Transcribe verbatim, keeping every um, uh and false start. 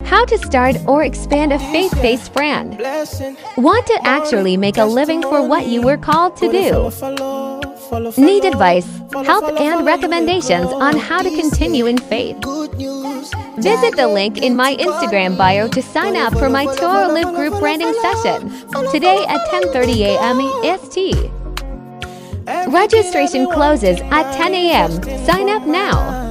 How to start or expand a faith-based brand. Want to actually make a living for what you were called to do? Need advice, help, and recommendations on how to continue in faith? Visit the link in my Instagram bio to sign up for my Torah Live group branding session today at ten thirty a m E S T. Registration closes at ten a m Sign up now.